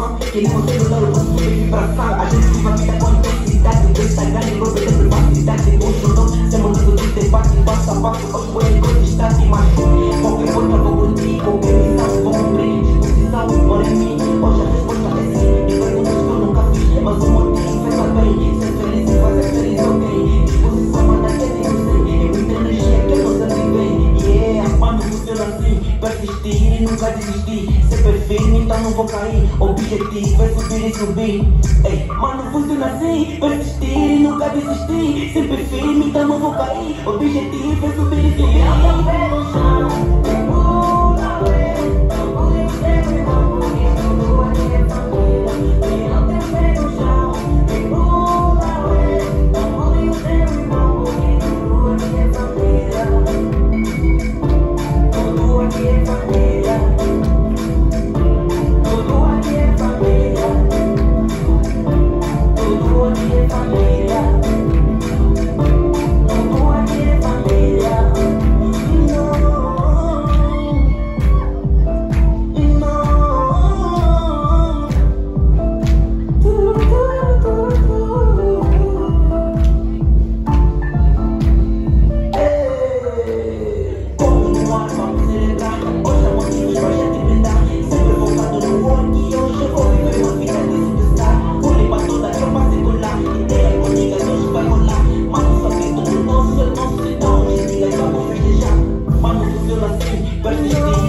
Queremos celular, eu posso subir vibração. A gente vive a vida com intensidade. O Instagram e o de privacidade. Hoje não, sempre ligo de debate. Passo a passo, hoje vou em contestar-te. Mas qualquer coisa vou curtir, qualquer missão vou cumprir. Disposição, por em mim, hoje a resposta é sim. E perguntas que eu nunca fiz, mas o motivo pensa bem. Ser feliz e fazer feliz alguém. Disposição, manda que eu sei. É muita energia que eu não sei bem. Yeah, mano, funciona assim. Persistir e nunca desistir. Sempre firme, então não vou cair. Objetivo é subir e subir. Ei, mano, funciona assim. Persistir e nunca desistir. Sempre firme, então não vou cair. Objetivo é subir e subir. Persistir